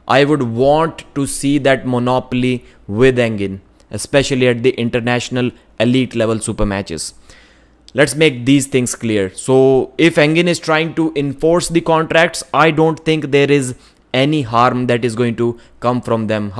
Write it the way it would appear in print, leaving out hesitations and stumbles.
I would want to see that monopoly with Engin, especially at the international elite level super matches. Let's make these things clear. So if Engin is trying to enforce the contracts, I don't think there is any harm that is going to come from them.